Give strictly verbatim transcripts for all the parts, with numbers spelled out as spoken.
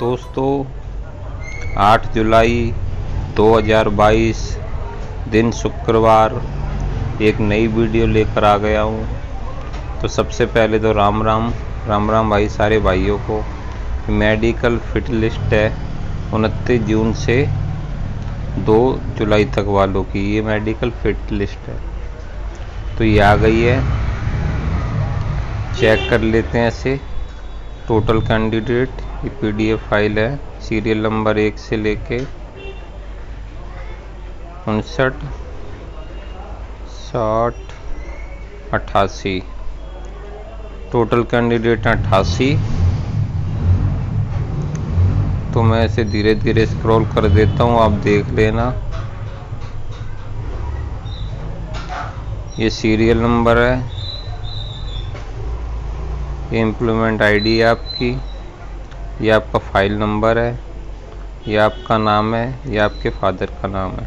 दोस्तों, आठ जुलाई दो हज़ार बाईस दिन शुक्रवार एक नई वीडियो लेकर आ गया हूँ। तो सबसे पहले तो राम राम राम राम भाई सारे भाइयों को। मेडिकल फिट लिस्ट है उनतीस जून से दो जुलाई तक वालों की, ये मेडिकल फिट लिस्ट है। तो ये आ गई है, चेक कर लेते हैं इसे। टोटल कैंडिडेट ये पीडीएफ फाइल है, सीरियल नंबर एक से लेके उनसठ साठ अट्ठासी, टोटल कैंडिडेट अट्ठासी। तो मैं इसे धीरे धीरे स्क्रॉल कर देता हूँ, आप देख लेना। ये सीरियल नंबर है, ये एम्प्लॉयमेंट आईडी है आपकी, ये आपका फाइल नंबर है, ये आपका नाम है, ये आपके फादर का नाम है।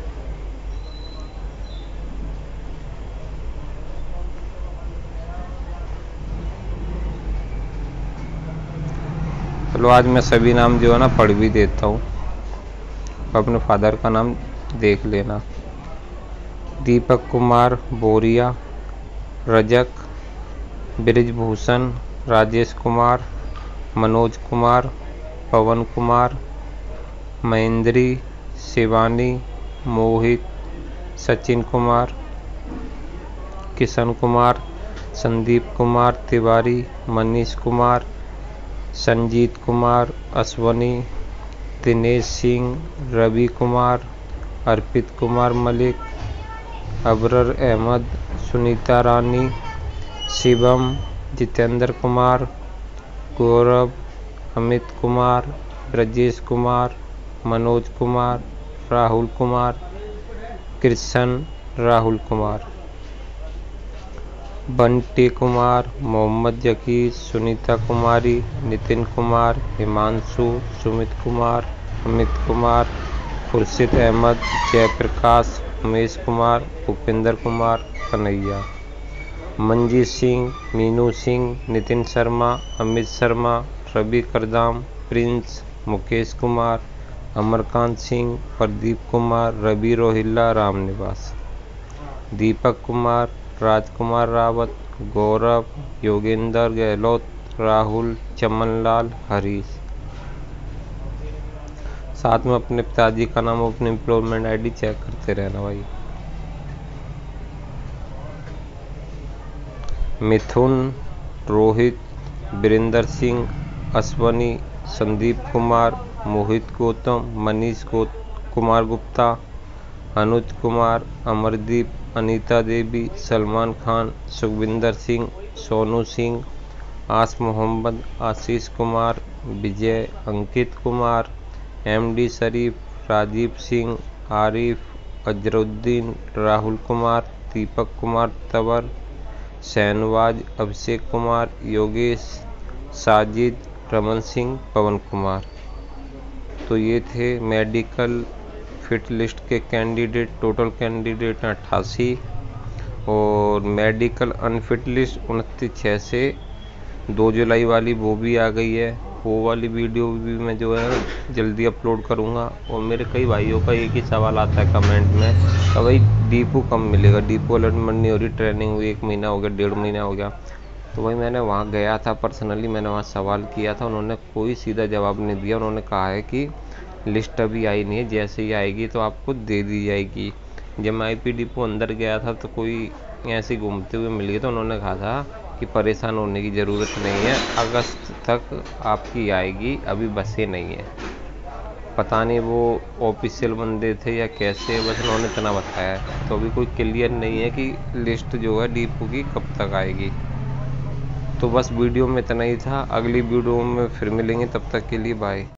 चलो आज मैं सभी नाम जो है ना पढ़ भी देता हूँ, अपने फादर का नाम देख लेना। दीपक कुमार बोरिया, रजक, ब्रिजभूषण, राजेश कुमार, मनोज कुमार, पवन कुमार, महेंद्री, शिवानी, मोहित, सचिन कुमार, किशन कुमार, संदीप कुमार तिवारी, मनीष कुमार, संजीत कुमार, अश्वनी, दिनेश सिंह, रवि कुमार, अर्पित कुमार मलिक, अबरर अहमद, सुनीता रानी, शिवम, जितेंद्र कुमार, गौरव, अमित कुमार, ब्रजेश कुमार, मनोज कुमार, राहुल कुमार, कृष्ण राहुल कुमार, बंटी कुमार, मोहम्मद जकीर, सुनीता कुमारी, नितिन कुमार, हिमांशु, सुमित कुमार, अमित कुमार, खुर्शीद अहमद, जयप्रकाश, उमेश कुमार, भूपेंद्र कुमार, कन्हैया, मंजीत सिंह, मीनू सिंह, नितिन शर्मा, अमित शर्मा, रवि करदाम, प्रिंस, मुकेश कुमार, अमरकांत सिंह, प्रदीप कुमार, रवि रोहिल्ला, रामनिवास, दीपक कुमार, राजकुमार रावत, गौरव, योगेंद्र गहलोत, राहुल, चमनलाल, हरीश। साथ में अपने पिताजी का नाम, अपने एम्प्लॉयमेंट आईडी चेक करते रहना भाई। मिथुन, रोहित, वीरेंद्र सिंह, अश्वनी, संदीप कुमार, मोहित गौतम, मनीष कुमार गुप्ता, अनुज कुमार, अमरदीप, अनीता देवी, सलमान खान, सुखविंदर सिंह, सोनू सिंह, आस मोहम्मद, आशीष कुमार, विजय, अंकित कुमार, एमडी शरीफ, राजीव सिंह, आरिफ, अजरुद्दीन, राहुल कुमार, दीपक कुमार तंवर, शहनवाज, अभिषेक कुमार, योगेश, साजिद, रमन सिंह, पवन कुमार। तो ये थे मेडिकल फिट लिस्ट के कैंडिडेट। टोटल कैंडिडेट अट्ठासी और मेडिकल अनफिट लिस्ट उनतीस छः से दो जुलाई वाली वो भी आ गई है। वो वाली वीडियो भी मैं जो है जल्दी अपलोड करूँगा। और मेरे कई भाइयों का एक ही सवाल आता है कमेंट में कि भाई डीपू कब मिलेगा, डीपू अलॉटमेंट नहीं हो रही, ट्रेनिंग हुई एक महीना हो गया, डेढ़ महीना हो गया। तो भाई मैंने वहाँ गया था, पर्सनली मैंने वहाँ सवाल किया था, उन्होंने कोई सीधा जवाब नहीं दिया। उन्होंने कहा है कि लिस्ट अभी आई नहीं है, जैसे ही आएगी तो आपको दे दी जाएगी। जब मैं आईपी डिपो अंदर गया था तो कोई ऐसे घूमते हुए मिल गया, तो उन्होंने कहा था कि परेशान होने की ज़रूरत नहीं है, अगस्त तक आपकी आएगी, अभी बसें नहीं है। पता नहीं वो ऑफिशियल बंदे थे या कैसे, बस उन्होंने इतना बताया है। तो अभी कोई क्लियर नहीं है कि लिस्ट जो है डिपो की कब तक आएगी। तो बस वीडियो में इतना ही था, अगली वीडियो में फिर मिलेंगे, तब तक के लिए बाय।